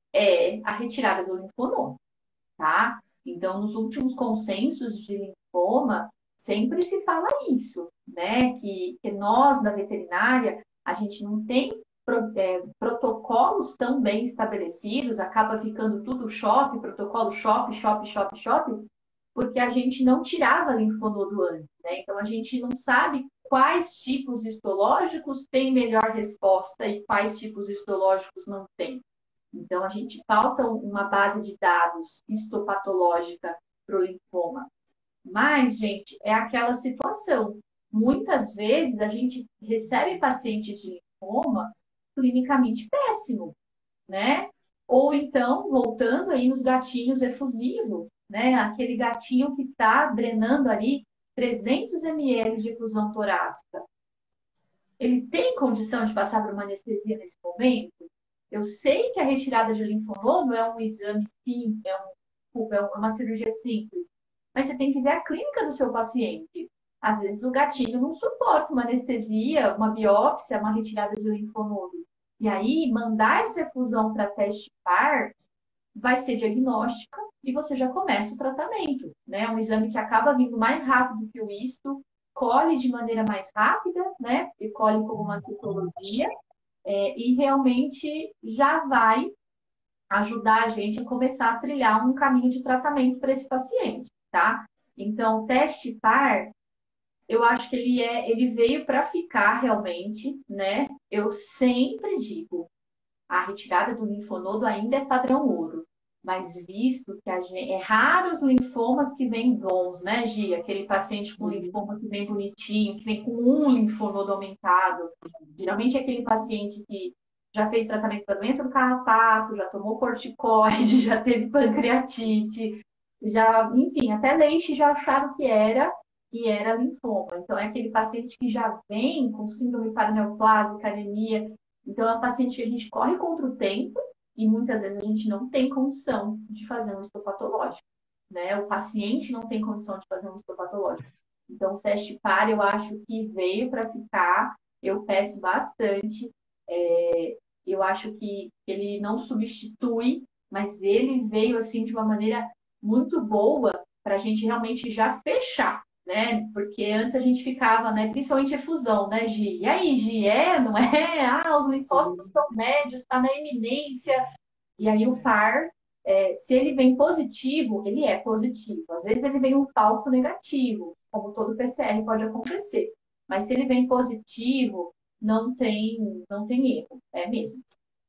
é a retirada do linfonodo, tá? Então, nos últimos consensos de linfoma, sempre se fala isso, né? Que, que nós, da veterinária, a gente não tem pro- é, protocolos tão bem estabelecidos, acaba ficando tudo shop, protocolo shop, shop, shop, shop, porque a gente não tirava linfonodo antes, né? Então, a gente não sabe quais tipos histológicos têm melhor resposta e quais tipos histológicos não têm. Então, a gente falta uma base de dados histopatológica para o linfoma. Mas, gente, é aquela situação. Muitas vezes a gente recebe pacientes de linfoma clinicamente péssimo, né? Ou então, voltando aí nos gatinhos efusivos, né? Aquele gatinho que está drenando ali trezentos mililitros de efusão torácica. Ele tem condição de passar por uma anestesia nesse momento? Eu sei que a retirada de linfonodo é um exame simples, é, um, é uma cirurgia simples, mas você tem que ver a clínica do seu paciente. Às vezes o gatinho não suporta uma anestesia, uma biópsia, uma retirada de linfonodo. E aí, mandar essa efusão para teste par vai ser diagnóstica e você já começa o tratamento, né? Um exame que acaba vindo mais rápido que o isto, colhe de maneira mais rápida, né? E colhe como uma citologia, é, e realmente já vai ajudar a gente a começar a trilhar um caminho de tratamento para esse paciente, tá? Então, o teste par, eu acho que ele é, ele veio para ficar realmente, né? Eu sempre digo, a retirada do linfonodo ainda é padrão ouro, mas visto que a gente, é raro os linfomas que vêm bons, né, Gia? Aquele paciente com Sim. linfoma que vem bonitinho, que vem com um linfonodo aumentado. Geralmente é aquele paciente que já fez tratamento para doença do carrapato, já tomou corticoide, já teve pancreatite, já, enfim, até leite já acharam que era e era linfoma. Então, é aquele paciente que já vem com síndrome paraneoplásica, anemia. Então, é um paciente que a gente corre contra o tempo e muitas vezes a gente não tem condição de fazer um histopatológico, né? O paciente não tem condição de fazer um histopatológico. Então, o teste par, eu acho que veio para ficar. Eu peço bastante. É, eu acho que ele não substitui, mas ele veio assim de uma maneira muito boa para a gente realmente já fechar, né? Porque antes a gente ficava, né? Principalmente efusão, né, Gi? E aí, Gi, é, não é? Ah, os linfócitos Sim. estão médios, está na eminência. E aí o par, é, se ele vem positivo, ele é positivo. Às vezes ele vem um falso negativo, como todo P C R pode acontecer. Mas se ele vem positivo, não tem, não tem erro, é mesmo.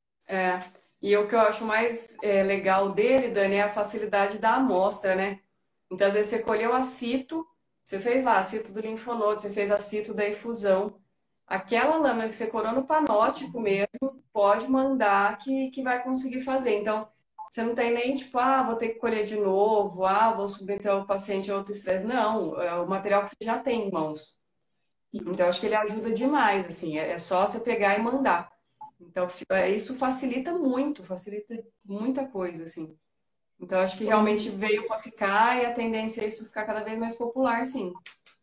É. E o que eu acho mais é, legal dele, Dani, é a facilidade da amostra, né? Então, às vezes você colheu a cito, você fez lá a cito do linfonodo, você fez a cito da efusão. Aquela lâmina que você colou no panótipo mesmo, pode mandar que, que vai conseguir fazer. Então, você não tem nem tipo, ah, vou ter que colher de novo, ah, vou submeter o paciente a outro estresse. Não, é o material que você já tem em mãos. Então, acho que ele ajuda demais, assim, é é só você pegar e mandar. Então, fi- é, isso facilita muito, facilita muita coisa, assim. Então, acho que realmente Hoje, veio para ficar e a tendência é isso ficar cada vez mais popular, sim.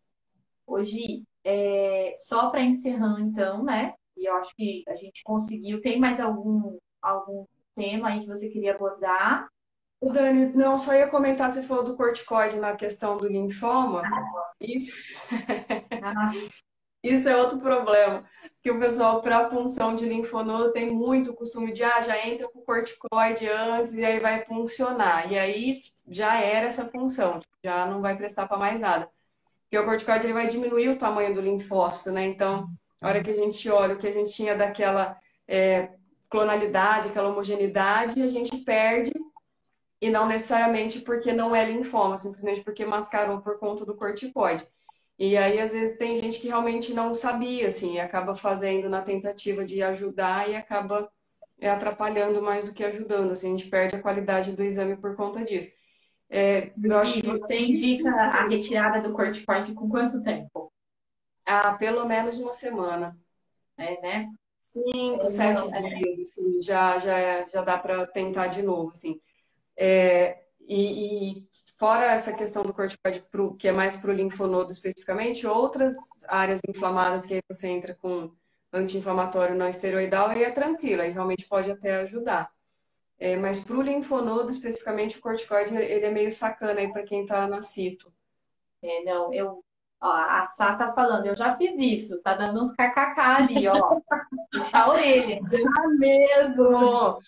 hoje é, só para encerrando, então, né? E eu acho que a gente conseguiu. Tem mais algum, algum tema aí que você queria abordar? O Dani, não, só ia comentar, você falou do corticoide na questão do linfoma. Isso, Ah, isso é outro problema, que o pessoal, para punção de linfonodo, tem muito costume de, ah, já entra com o corticoide antes e aí vai puncionar. E aí já era essa punção, tipo, já não vai prestar para mais nada. Porque o corticoide ele vai diminuir o tamanho do linfócito, né? Então, a hora que a gente olha o que a gente tinha daquela é, clonalidade, aquela homogeneidade, a gente perde, e não necessariamente porque não é linfoma, simplesmente porque mascarou por conta do corticoide. E aí, às vezes, tem gente que realmente não sabia, assim, e acaba fazendo na tentativa de ajudar e acaba é, atrapalhando mais do que ajudando, assim, a gente perde a qualidade do exame por conta disso. É, eu acho Gi, que você indica isso, a retirada do corticoide com quanto tempo? há pelo menos uma semana. É, né? Cinco, É, sete não, é, dias, assim, já, já, já dá para tentar de novo, assim. É, e, e fora essa questão do corticoide, pro, que é mais para o linfonodo especificamente, outras áreas inflamadas que aí você entra com anti-inflamatório não esteroidal, aí é tranquilo, aí realmente pode até ajudar. É, mas para o linfonodo especificamente, o corticoide ele é meio sacana aí para quem está na cito. é, não, eu, ó, a Sá tá falando, eu já fiz isso, tá dando uns kkk ali, ó, puxa a orelha. Já mesmo!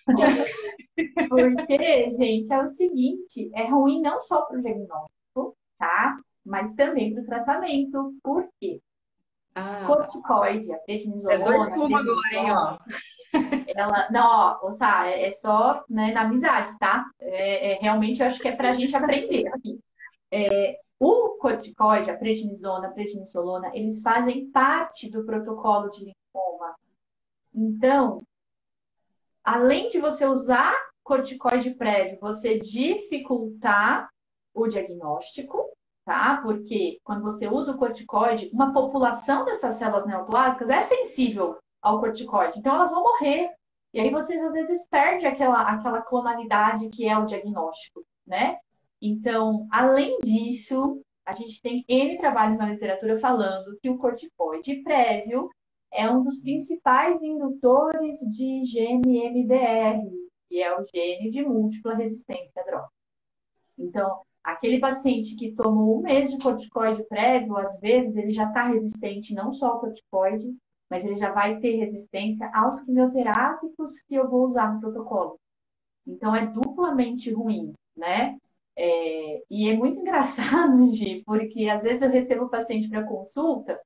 Porque, gente, é o seguinte, é ruim não só para o diagnóstico, tá? Mas também para o tratamento. Por quê? Ah, Corticoide, a é dois prednisona, a para um agora, hein, ó. prednisona, ela, não, ó, ô, Sá, é, é só, né, na amizade, tá? É, é, realmente, eu acho que é para a gente aprender aqui. O corticoide, a prednisona, a prednisolona, eles fazem parte do protocolo de linfoma. Então, além de você usar corticoide prévio, você dificultar o diagnóstico, tá? Porque quando você usa o corticoide, uma população dessas células neoplásicas é sensível ao corticoide, então elas vão morrer. E aí vocês às vezes perdem aquela, aquela clonalidade que é o diagnóstico, né? Então, além disso, a gente tem N trabalhos na literatura falando que o corticoide prévio é um dos principais indutores de gene M D R, que é o gene de múltipla resistência à droga. Então, aquele paciente que tomou um mês de corticoide prévio, às vezes ele já está resistente não só ao corticoide, mas ele já vai ter resistência aos quimioterápicos que eu vou usar no protocolo. Então, é duplamente ruim, né? É, e é muito engraçado, Gi, porque às vezes eu recebo o paciente para consulta.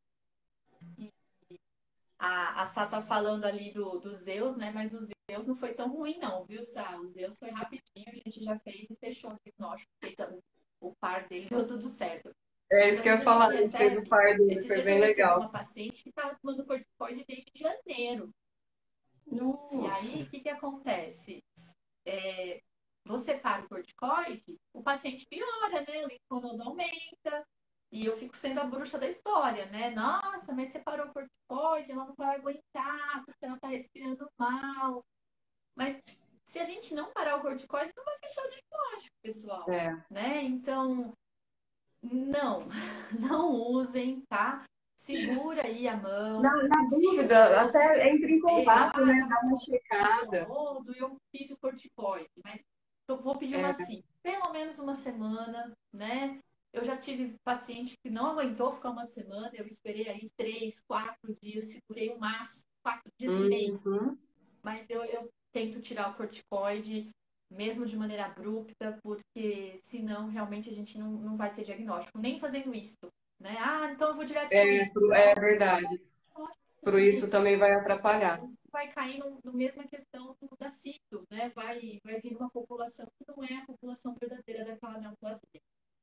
A, a Sá tá falando ali do, do Zeus, né? Mas o Zeus não foi tão ruim, não, viu, Sá? O Zeus foi rapidinho, a gente já fez e fechou o diagnóstico, fez o, o par dele, deu tudo certo. É Mas isso às que eu ia vezes a gente falar, a gente fez o recebe. par dele, Esses foi dias eu bem recebi legal. uma paciente que estava tomando corticoide desde janeiro. E Nossa. aí, o que, que acontece? É, você para o corticoide, o paciente piora, né? O linfonodo aumenta. E eu fico sendo a bruxa da história, né? Nossa, mas você parou o corticoide, ela não vai aguentar, porque ela tá respirando mal. Mas se a gente não parar o corticoide, não vai fechar o diagnóstico, pessoal, É. né? Então, não, não usem, tá? Segura aí a Na, mão. na Se dúvida, você até entre em perceber, contato, né? ah, tá Dá uma com checada. linfonodo, eu fiz o corticoide, mas eu vou pedir uma É, assim, pelo menos uma semana, né? Eu já tive paciente que não aguentou ficar uma semana, eu esperei aí três, quatro dias, segurei o máximo, quatro dias e meio, uhum. mas eu, eu tento tirar o corticoide, mesmo de maneira abrupta, porque senão realmente a gente não, não vai ter diagnóstico, nem fazendo isso, né? Ah, então eu vou direto pro É, isso. pro- é Não, verdade. Por porque isso também vai atrapalhar. vai cair no, no mesma questão da cito, né? Vai, vai vir uma população que não é a população verdadeira daquela neoplasia.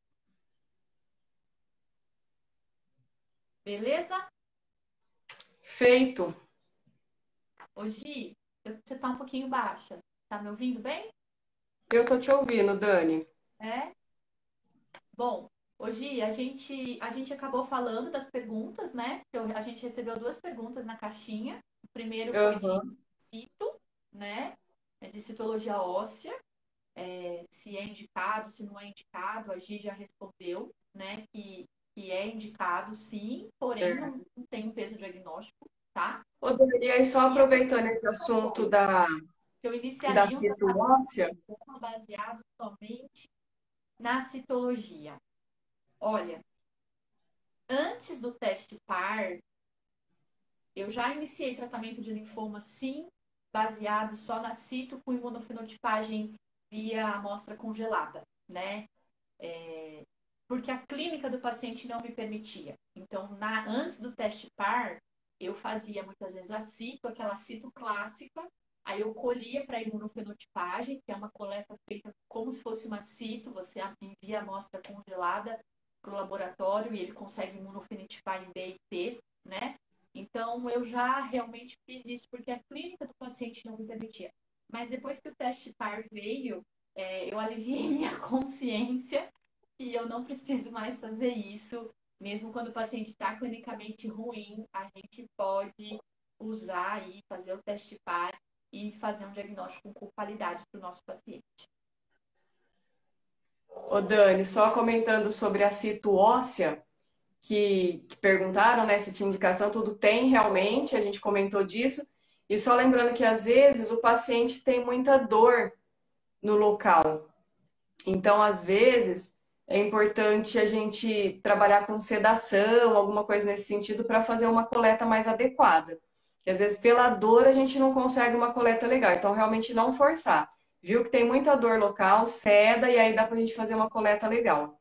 Beleza? Feito. Hoje você tá um pouquinho baixa. Tá me ouvindo bem? Eu tô te ouvindo, Dani. É? Bom, hoje a gente, a gente acabou falando das perguntas, né? A gente recebeu duas perguntas na caixinha. O primeiro foi de Aham. cito, né? É de citologia óssea. É, se é indicado, se não é indicado, a Gi já respondeu, né? Que, que é indicado, sim, porém É. não, não tem um peso diagnóstico, tá? Ô, Dani, e aí só E a aproveitando segunda esse assunto foi da, que eu da iniciaria um tratamento citoóssea, baseado somente na citologia. Olha, antes do teste par, eu já iniciei tratamento de linfoma, sim, baseado só na cito com imunofenotipagem via amostra congelada, né? É, porque a clínica do paciente não me permitia. Então, na, antes do teste par, eu fazia muitas vezes a cito, aquela cito clássica, Aí eu colhia para imunofenotipagem, que é uma coleta feita como se fosse uma cito, você envia a amostra congelada para o laboratório e ele consegue imunofenotipar em B e T, né? Então, eu já realmente fiz isso porque a clínica do paciente não me permitia. Mas depois que o teste par veio, é, eu aliviei minha consciência que eu não preciso mais fazer isso. Mesmo quando o paciente está clinicamente ruim, a gente pode usar e fazer o teste par e fazer um diagnóstico com qualidade para o nosso paciente. Ô Dani, só comentando sobre a cito óssea, que, que perguntaram, né, se tinha indicação, tudo tem realmente, a gente comentou disso. E só lembrando que às vezes o paciente tem muita dor no local. Então, às vezes, é importante a gente trabalhar com sedação, alguma coisa nesse sentido, para fazer uma coleta mais adequada. Porque às vezes, pela dor, a gente não consegue uma coleta legal. Então, realmente não forçar. Viu que tem muita dor local, ceda, e aí dá para a gente fazer uma coleta legal.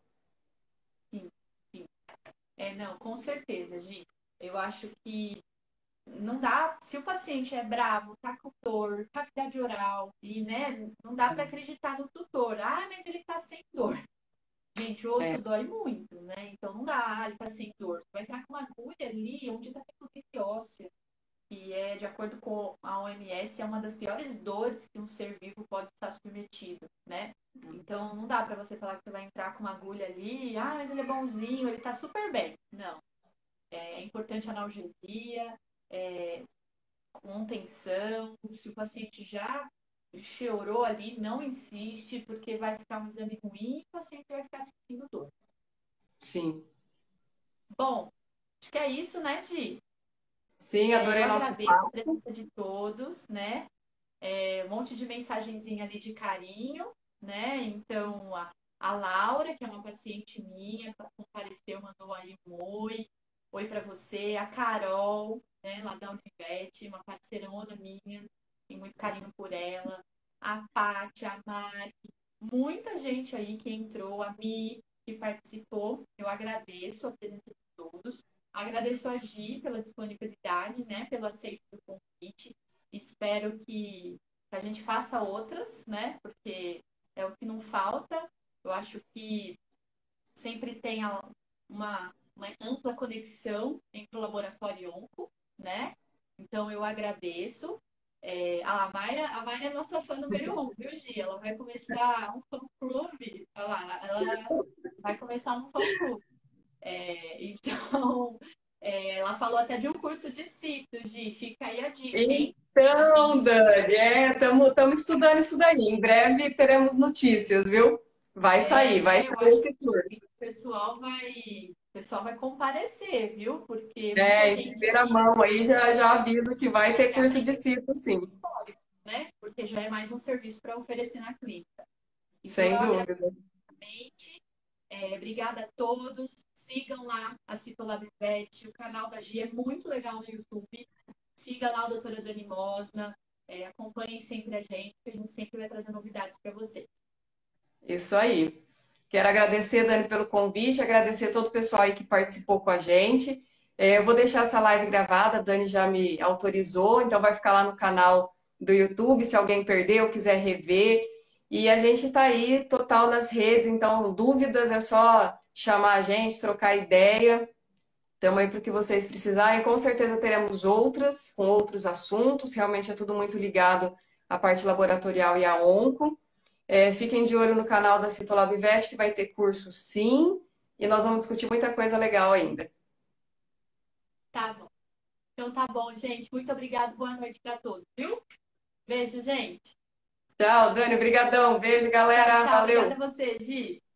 Sim, sim. É, não, com certeza, Gi. Eu acho que não dá, se o paciente é bravo, tá com dor, cavidade oral, e né, não dá para acreditar no tutor. Ah, mas ele tá sem dor. Gente, o osso É, dói muito, né? Então não dá, ah, ele tá sem dor. Você vai entrar com uma agulha ali onde tá tendo óssea, que é, de acordo com a O M S, é uma das piores dores que um ser vivo pode estar submetido, né? Então não dá para você falar que você vai entrar com uma agulha ali, ah, mas ele é bonzinho, ele tá super bem. Não. É importante analgesia, é, contenção. Se o paciente já chorou ali, não insiste, porque vai ficar um exame ruim e o paciente vai ficar sentindo dor. sim. Bom, acho que é isso, né, Gi? Sim, É, eu adorei nosso agradeço a papo. presença de todos, né? É, um monte de mensagenzinha ali de carinho, né? Então, a, a Laura, que é uma paciente minha, compareceu, mandou aí um oi. Oi para você. A Carol, né, lá da Univete, uma parceirona minha, tenho muito carinho por ela. A Paty, a Mari, muita gente aí que entrou, a Mi, que participou. Eu agradeço a presença de todos. Agradeço a Gi pela disponibilidade, né, pelo aceito do convite. Espero que a gente faça outras, né, porque é o que não falta. Eu acho que sempre tem uma, uma ampla conexão entre o laboratório e onco, né? Então eu agradeço. É, a Mayra, a Mayra é nossa fã número um, viu, Gi? Ela vai começar um fã-clube. Olha lá, ela vai começar um fã-clube. É, então, é, ela falou até de um curso de cito, Gi. Fica aí a dica, hein? A Então, gente, Dani, é, estamos estudando isso daí. Em breve teremos notícias, viu? Vai é, sair, vai né? Eu sair acho esse que curso. o pessoal vai, o pessoal vai comparecer, viu? Porque muita É, em gente primeira mão aí já, já aviso que vai ter quer curso de aprender cito, sim. pode, né? Porque já é mais um serviço para oferecer na clínica. Então, eu Sem agradeço dúvida. novamente. É, obrigada a todos. Sigam lá a Citolab Vet. O canal da Gia é muito legal no YouTube. Siga lá a doutora Dani Mosna. É, acompanhem sempre a gente, que a gente sempre vai trazer novidades para vocês. Isso aí. Quero agradecer, Dani, pelo convite, agradecer todo o pessoal aí que participou com a gente. É, eu vou deixar essa live gravada, a Dani já me autorizou, então vai ficar lá no canal do YouTube, se alguém perdeu ou quiser rever. E a gente está aí total nas redes, então dúvidas é só chamar a gente, trocar ideia. Estamos aí para o que vocês precisarem. Com certeza teremos outras, com outros assuntos. Realmente é tudo muito ligado à parte laboratorial e à onco. É, fiquem de olho no canal da Citolab Vet, que vai ter curso sim. E nós vamos discutir muita coisa legal ainda. Tá bom. Então tá bom, gente. Muito obrigada. Boa noite para todos, viu? Beijo, gente. Tchau, Dani. Obrigadão. Beijo, Tchau, galera. tchau. Obrigada Valeu. a você, Gi.